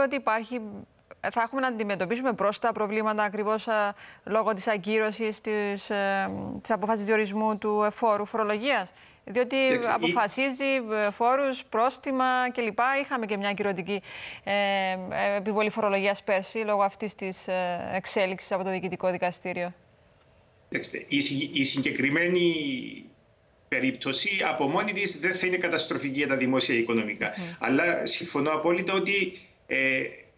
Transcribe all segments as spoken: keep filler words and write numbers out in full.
ότι υπάρχει, θα έχουμε να αντιμετωπίσουμε πρόσθετα προβλήματα ακριβώς λόγω της ακύρωσης της, της απόφασης διορισμού του φόρου φορολογίας? Διότι Εξε, αποφασίζει η... φόρους, πρόστιμα κλπ. Είχαμε και μια ακυρωτική ε, επιβολή φορολογίας πέρσι λόγω αυτής της εξέλιξης από το Διοικητικό Δικαστήριο. Η, η συγκεκριμένη περίπτωση από μόνη της δεν θα είναι καταστροφική για τα δημόσια οικονομικά. Mm. Αλλά συμφωνώ απόλυτα ότι ε,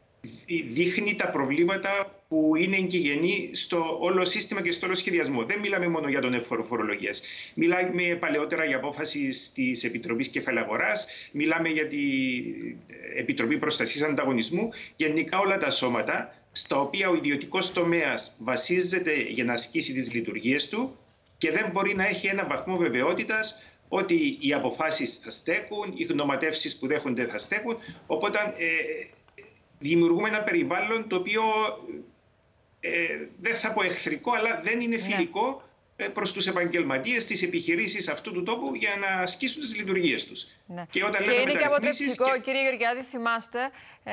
δείχνει τα προβλήματα που είναι εγκυγενή στο όλο σύστημα και στο όλο σχεδιασμό. Δεν μιλάμε μόνο για τον εύφορο φορολογίας. Μιλάμε παλαιότερα για απόφαση της Επιτροπής Κεφαλαίου Αγοράς, μιλάμε για την Επιτροπή Προστασίας Ανταγωνισμού. Γενικά όλα τα σώματα στα οποία ο ιδιωτικός τομέας βασίζεται για να ασκήσει τις λειτουργίες του και δεν μπορεί να έχει ένα βαθμό βεβαιότητας ότι οι αποφάσεις θα στέκουν, οι γνωματεύσεις που δέχονται θα στέκουν. Οπότε ε, δημιουργούμε ένα περιβάλλον το οποίο ε, δεν θα πω εχθρικό, αλλά δεν είναι φιλικό ναι. προς τους επαγγελματίες, τις επιχειρήσεις αυτού του τόπου για να ασκήσουν τις λειτουργίες τους. Ναι. Και, όταν και λέμε είναι και αποτρεπτικό, και... κύριε Γεωργιάδη, θυμάστε ε,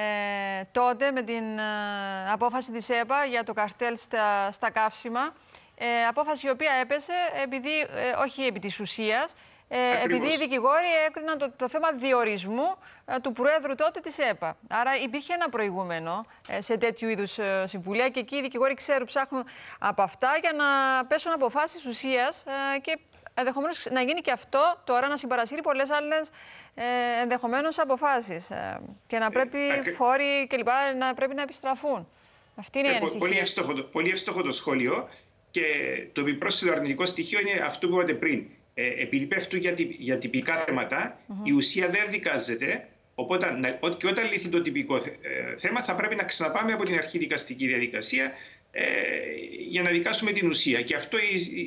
τότε με την ε, απόφαση της ΕΠΑ για το καρτέλ στα, στα καύσιμα, ε, απόφαση η οποία έπεσε επειδή, ε, όχι επί της ουσίας, Ε, επειδή οι δικηγόροι έκριναν το, το θέμα διορισμού ε, του Προέδρου τότε της ΕΠΑ. Άρα υπήρχε ένα προηγούμενο ε, σε τέτοιου είδους ε, συμβουλία και εκεί οι δικηγόροι ξέρουν, ψάχνουν από αυτά για να πέσουν αποφάσεις ουσίας ε, και ενδεχομένως να γίνει και αυτό τώρα να συμπαρασύρει πολλές άλλες ε, ενδεχομένως αποφάσεις ε, και να πρέπει ε, φόροι κλπ. Να πρέπει να επιστραφούν. Αυτή είναι ε, η ανησυχία. Πολύ εύστοχο, πολύ εύστοχο το σχόλιο και το επιπρόσθετο αρνητικό στοιχείο είναι αυτό που είπατε πριν. Ε, επειδή πέφτουν για, για τυπικά θέματα, mm-hmm. η ουσία δεν δικάζεται. Οπότε, και όταν λυθεί το τυπικό ε, θέμα, θα πρέπει να ξαναπάμε από την αρχή δικαστική διαδικασία ε, για να δικάσουμε την ουσία. Και αυτό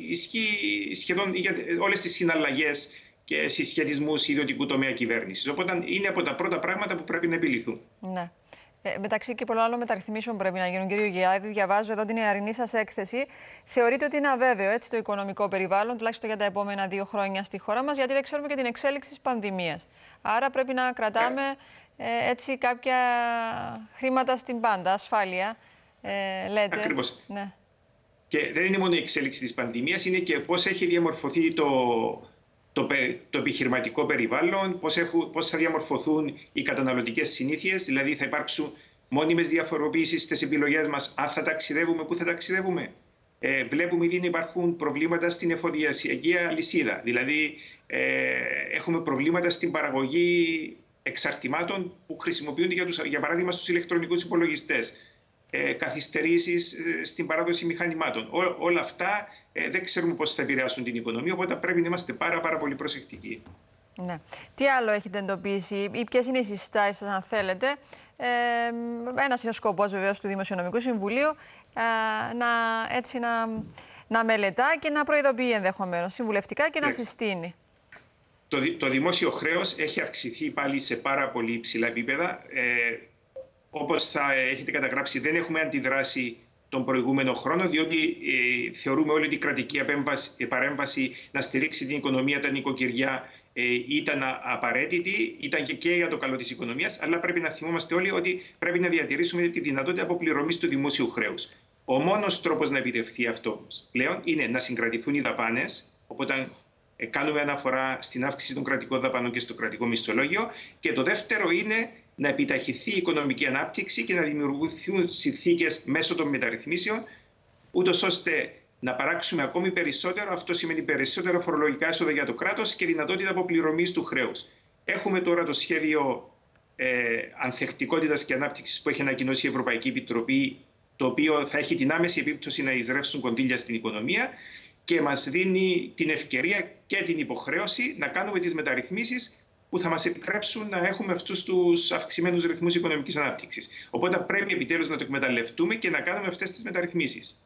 ισχύει σχεδόν για όλες τις συναλλαγές και συσχετισμούς ιδιωτικού τομέα κυβέρνησης. Οπότε είναι από τα πρώτα πράγματα που πρέπει να επιληθούν. Ναι. Ε, μεταξύ και πολλών άλλων μεταρρυθμίσεων πρέπει να γίνουν. Κύριε Γεωργιάδη, διαβάζω εδώ την ιαρινή σας έκθεση. Θεωρείτε ότι είναι αβέβαιο έτσι, το οικονομικό περιβάλλον, τουλάχιστον για τα επόμενα δύο χρόνια στη χώρα μας, γιατί δεν ξέρουμε και την εξέλιξη της πανδημίας. Άρα πρέπει να κρατάμε ε, έτσι κάποια χρήματα στην πάντα, ασφάλεια, ε, λέτε. Ακριβώς. Ναι. Και δεν είναι μόνο η εξέλιξη της πανδημίας, είναι και πώς έχει διαμορφωθεί το... Το, το επιχειρηματικό περιβάλλον, πώς, έχουν, πώς θα διαμορφωθούν οι καταναλωτικές συνήθειες, δηλαδή θα υπάρξουν μόνιμες διαφοροποιήσεις στις επιλογές μας, αν θα ταξιδεύουμε, πού θα ταξιδεύουμε. Ε, βλέπουμε ήδη να υπάρχουν προβλήματα στην εφοδιασιακή αλυσίδα, δηλαδή ε, έχουμε προβλήματα στην παραγωγή εξαρτημάτων που χρησιμοποιούνται για, τους, για παράδειγμα στους ηλεκτρονικούς υπολογιστές. Ε, καθυστερήσεις ε, στην παράδοση μηχανημάτων. Ό, όλα αυτά ε, δεν ξέρουμε πώς θα επηρεάσουν την οικονομία, οπότε πρέπει να είμαστε πάρα, πάρα πολύ προσεκτικοί. Ναι. Τι άλλο έχετε εντοπίσει ή ποιες είναι οι συστάσεις σας, αν θέλετε? Ε, ένας είναι ο σκοπός βεβαίως του Δημοσιονομικού Συμβουλίου, ε, να, έτσι, να, να μελετά και να προειδοποιεί ενδεχομένως συμβουλευτικά και να yes. συστήνει. Το, το δημόσιο χρέος έχει αυξηθεί πάλι σε πάρα πολύ υψηλά επίπεδα. Ε, Όπως θα έχετε καταγράψει, δεν έχουμε αντιδράσει τον προηγούμενο χρόνο, διότι ε, θεωρούμε όλοι ότι η κρατική επέμβαση, παρέμβαση να στηρίξει την οικονομία, τα νοικοκυριά, ε, ήταν απαραίτητη, ήταν και, και για το καλό της οικονομίας, αλλά πρέπει να θυμόμαστε όλοι ότι πρέπει να διατηρήσουμε τη δυνατότητα αποπληρωμής του δημόσιου χρέους. Ο μόνος τρόπος να επιτευχθεί αυτό πλέον είναι να συγκρατηθούν οι δαπάνες, οπότε ε, κάνουμε αναφορά στην αύξηση των κρατικών δαπανών και στο κρατικό μισθολόγιο, και το δεύτερο είναι να επιταχυθεί η οικονομική ανάπτυξη και να δημιουργηθούν συνθήκες μέσω των μεταρρυθμίσεων, ούτως ώστε να παράξουμε ακόμη περισσότερο. Αυτό σημαίνει περισσότερα φορολογικά έσοδα για το κράτος και δυνατότητα αποπληρωμής του χρέους. Έχουμε τώρα το σχέδιο ε, ανθεκτικότητας και ανάπτυξης που έχει ανακοινώσει η Ευρωπαϊκή Επιτροπή, το οποίο θα έχει την άμεση επίπτωση να εισρεύσουν κονδύλια στην οικονομία και μας δίνει την ευκαιρία και την υποχρέωση να κάνουμε τις μεταρρυθμίσεις που θα μας επιτρέψουν να έχουμε αυτούς τους αυξημένους ρυθμούς οικονομικής ανάπτυξης. Οπότε πρέπει επιτέλους να το εκμεταλλευτούμε και να κάνουμε αυτές τις μεταρρυθμίσεις.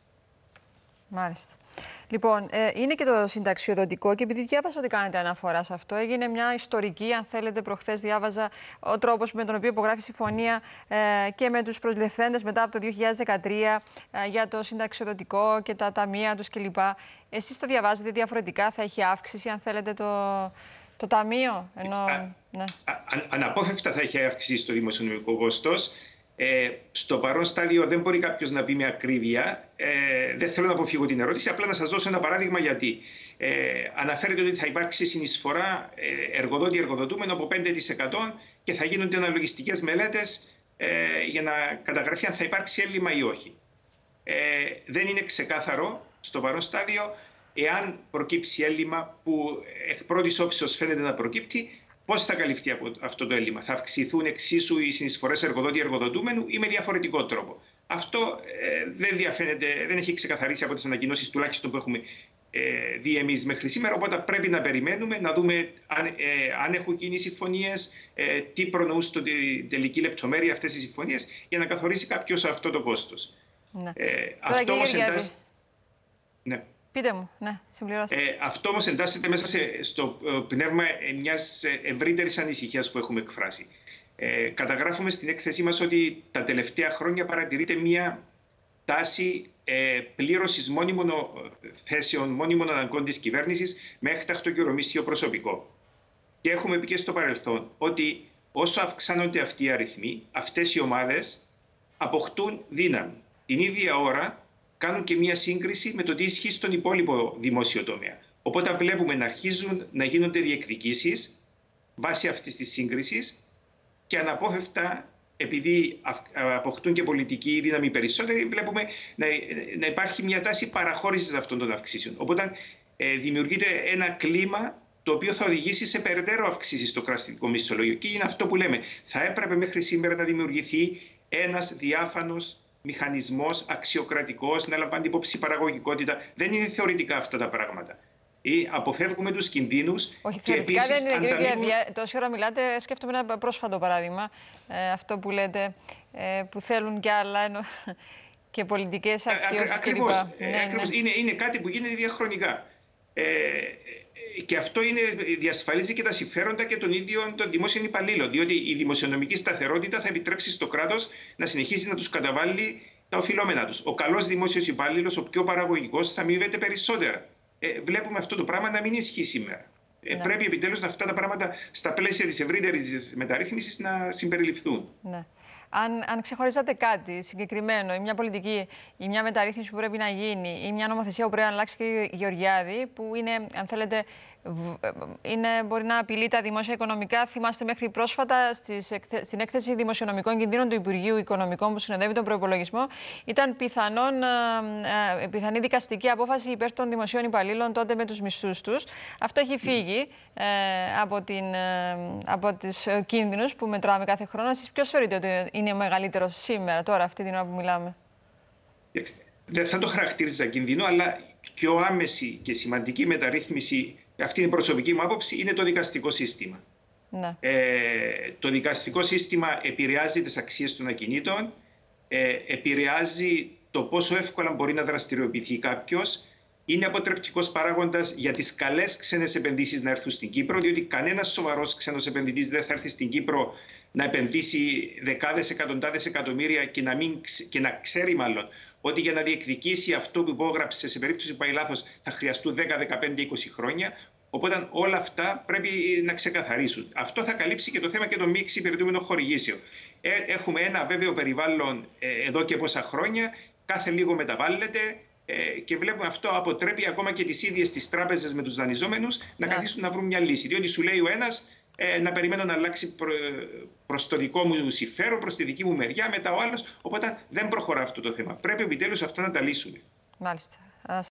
Μάλιστα. Λοιπόν, ε, είναι και το συνταξιοδοτικό, και επειδή διάβασα ότι κάνετε αναφορά σε αυτό, έγινε μια ιστορική, αν θέλετε, προχθές διάβαζα ο τρόπος με τον οποίο υπογράφει συμφωνία ε, και με τους προσληφθέντες μετά από το δύο χιλιάδες δεκατρία ε, για το συνταξιοδοτικό και τα ταμεία τους κλπ. Εσείς το διαβάζετε διαφορετικά, θα έχει αύξηση, αν θέλετε, το... Το ταμείο, ενώ... Α, ναι. α, αναπόφευκτα θα έχει αύξηση στο δημοσιονομικό κόστος. Ε, στο παρόν στάδιο δεν μπορεί κάποιος να πει με ακρίβεια. Ε, δεν θέλω να αποφύγω την ερώτηση, απλά να σας δώσω ένα παράδειγμα γιατί. Ε, αναφέρεται ότι θα υπάρξει συνεισφορά ε, εργοδότη-εργοδοτούμενο από πέντε τοις εκατό και θα γίνονται αναλογιστικές μελέτες ε, για να καταγραφεί αν θα υπάρξει έλλειμμα ή όχι. Ε, δεν είναι ξεκάθαρο στο παρόν στάδιο εάν προκύψει έλλειμμα που εκ πρώτης όψεως φαίνεται να προκύπτει. Πώς θα καλυφθεί από αυτό το έλλειμμα, θα αυξηθούν εξίσου οι συνεισφορές εργοδότη-εργοδοτούμενου ή με διαφορετικό τρόπο. Αυτό ε, δεν διαφαίνεται, δεν έχει ξεκαθαρίσει από τις ανακοινώσεις τουλάχιστον που έχουμε ε, δει εμείς μέχρι σήμερα. Οπότε πρέπει να περιμένουμε, να δούμε αν, ε, αν έχουν γίνει συμφωνίες, ε, τι προνοούν στην τελική λεπτομέρεια αυτές οι συμφωνίες, για να καθορίσει κάποιος αυτό το κόστος. Ναι. Ε, αυτό όμως εντάσσεται. Ναι. Πείτε μου, ναι, συμπληρώστε. Ε, αυτό όμως εντάσσεται μέσα σε, στο πνεύμα μιας ευρύτερης ανησυχίας που έχουμε εκφράσει. Ε, καταγράφουμε στην έκθεσή μας ότι τα τελευταία χρόνια παρατηρείται μια τάση ε, πλήρωσης μόνιμων θέσεων, μόνιμων αναγκών της κυβέρνησης με έκτακτο και ορομίσθιο προσωπικό. Και έχουμε πει και στο παρελθόν ότι όσο αυξάνονται αυτοί οι αριθμοί, αυτές οι ομάδες αποκτούν δύναμη. Την ίδια ώρα κάνουν και μία σύγκριση με το τι ισχύει στον υπόλοιπο δημόσιο τομέα. Οπότε βλέπουμε να αρχίζουν να γίνονται διεκδικήσεις βάσει αυτής της σύγκρισης και αναπόφευκτα, επειδή αποκτούν και πολιτική δύναμη περισσότερη, βλέπουμε να, να υπάρχει μια τάση παραχώρησης αυτών των αυξήσεων. Οπότε ε, δημιουργείται ένα κλίμα το οποίο θα οδηγήσει σε περαιτέρω αυξήσεις στο κρατικό μισθολόγιο. Και είναι αυτό που λέμε. Θα έπρεπε μέχρι σήμερα να δημιουργηθεί ένας διάφανος μηχανισμός αξιοκρατικός, να λαμβάνει υπόψη παραγωγικότητα. Δεν είναι θεωρητικά αυτά τα πράγματα. Ή αποφεύγουμε τους κινδύνους. Όχι, και θεωρητικά επίσης, δεν είναι. Κύριε ανταλίγουν... Τόση ώρα μιλάτε, σκέφτομαι ένα πρόσφατο παράδειγμα. Ε, αυτό που λέτε, ε, που θέλουν κι άλλα ενώ, και πολιτικές αξιώσεις. Ακριβώς. Ναι, ακριβώς. ναι. Είναι, είναι κάτι που γίνεται διαχρονικά. Ε, και αυτό είναι, διασφαλίζει και τα συμφέροντα και των ίδιων των δημόσιων υπαλλήλων. Διότι η δημοσιονομική σταθερότητα θα επιτρέψει στο κράτος να συνεχίσει να τους καταβάλει τα οφειλόμενά τους. Ο καλός δημόσιος υπάλληλος, ο πιο παραγωγικός, θα αμείβεται περισσότερα. Ε, βλέπουμε αυτό το πράγμα να μην ισχύει σήμερα. Ε, ναι. Πρέπει επιτέλους αυτά τα πράγματα στα πλαίσια της ευρύτερης μεταρρύθμισης να συμπεριληφθούν. Ναι. Αν, αν ξεχωρίζατε κάτι συγκεκριμένο, ή μια πολιτική, ή μια μεταρρύθμιση που πρέπει να γίνει, ή μια νομοθεσία που πρέπει να αλλάξει, κύριε Γεωργιάδη, που είναι, αν θέλετε, είναι, μπορεί να απειλεί τα δημόσια οικονομικά. Θυμάστε μέχρι πρόσφατα στις, στην έκθεση δημοσιονομικών κινδύνων του Υπουργείου Οικονομικών που συνοδεύει τον προϋπολογισμό, ήταν πιθανόν, ε, πιθανή δικαστική απόφαση υπέρ των δημοσίων υπαλλήλων τότε με τους μισθούς τους. Αυτό έχει φύγει ε, από, την, ε, από τους κίνδυνους που μετράμε κάθε χρόνο. Εσείς ποιος θεωρείτε ότι είναι ο μεγαλύτερος σήμερα, τώρα, αυτή την ώρα που μιλάμε? Δεν θα το χαρακτήριζα κίνδυνο, αλλά πιο άμεση και σημαντική μεταρρύθμιση, αυτή είναι η προσωπική μου άποψη, είναι το δικαστικό σύστημα. Ναι. Ε, το δικαστικό σύστημα επηρεάζει τις αξίες των ακινήτων, ε, επηρεάζει το πόσο εύκολα μπορεί να δραστηριοποιηθεί κάποιος, είναι αποτρεπτικός παράγοντας για τις καλές ξένες επενδύσεις να έρθουν στην Κύπρο, διότι κανένας σοβαρός ξένος επενδυτής δεν θα έρθει στην Κύπρο να επενδύσει δεκάδες εκατοντάδες εκατομμύρια και να, μην, και να ξέρει μάλλον ότι για να διεκδικήσει αυτό που υπόγραψε σε περίπτωση που πάει λάθος θα χρειαστούν δέκα, δεκαπέντε, είκοσι χρόνια. Οπότε όλα αυτά πρέπει να ξεκαθαρίσουν. Αυτό θα καλύψει και το θέμα και των μη εξυπηρετούμενων χορηγήσεων. Ε, έχουμε ένα βέβαιο περιβάλλον ε, εδώ και πόσα χρόνια, κάθε λίγο μεταβάλλεται. Και βλέπουμε αυτό αποτρέπει ακόμα και τις ίδιες τις τράπεζες με τους δανειζόμενους να yeah. καθίσουν να βρουν μια λύση. Διότι σου λέει ο ένας ε, να περιμένω να αλλάξει προ, προς το δικό μου συμφέρον, προς τη δική μου μεριά, μετά ο άλλος. Οπότε δεν προχωρά αυτό το θέμα. Πρέπει επιτέλους αυτό να τα λύσουμε. Μάλιστα.